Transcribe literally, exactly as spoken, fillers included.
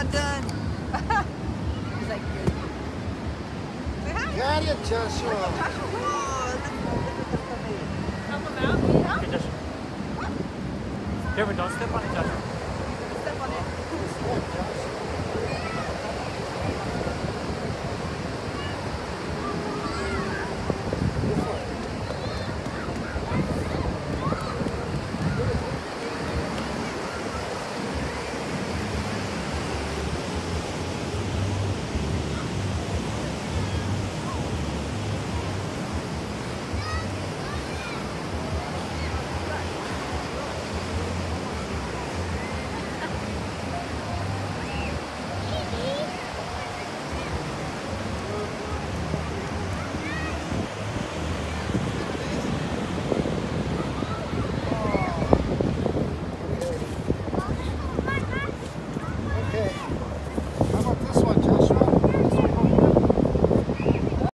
not done. He's like, good. Say hi. Got it, Joshua. Look at Joshua. Whoa, look, look at the baby. Help him out, you know? Okay, Joshua. Careful, don't step on it, Joshua. Step on it.